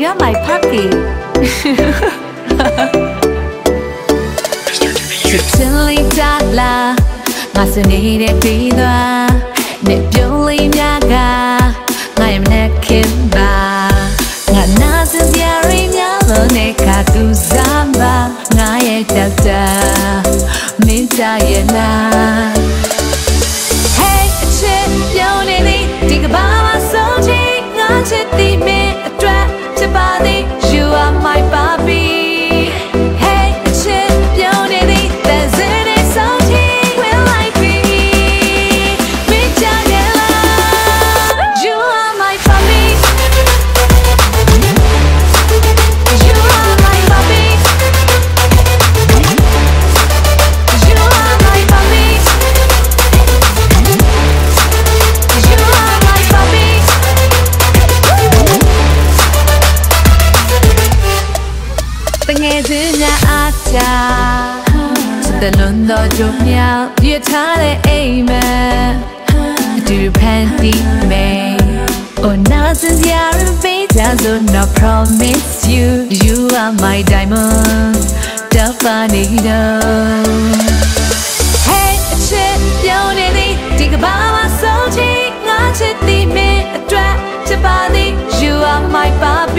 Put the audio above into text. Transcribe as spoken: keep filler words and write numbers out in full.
you're my puppy. Chilly Dala, Masunide Pidwa, Nebuli Naga, I am Nekimba. Nanas Yarinya, Neka to Zamba, Naye Dada, Mintayana. Hey, chip, Yonini, Digabama Soji, Nachiti, me, a trap to body, you are my puppy. The Lundo Jumia, you tell it, amen. Do you panty me? Oh, nothing's your beta, so no promise you. You are my diamond, the funny Hey, shit, you need it. Think about my soul, cheek, not to me, a trap to body. You are my Papi.